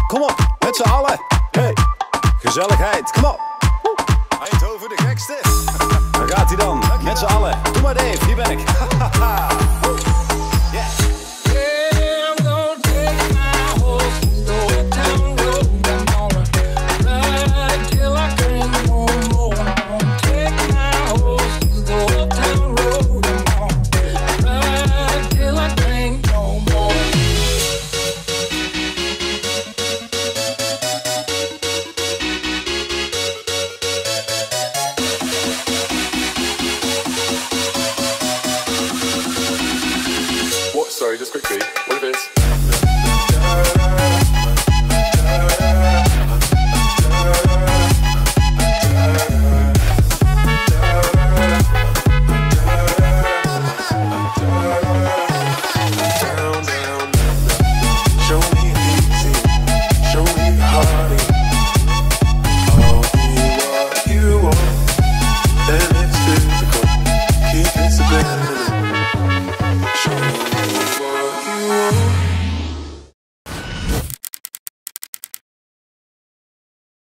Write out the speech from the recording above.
Kom op, met z'n allen. Hey, gezelligheid, kom op. Eindhoven de gekste. Daar gaat hij dan, met z'n allen. Doe maar Dave, hier ben ik. Sorry, just quickly. What if it's... Show me easy, show me hardy.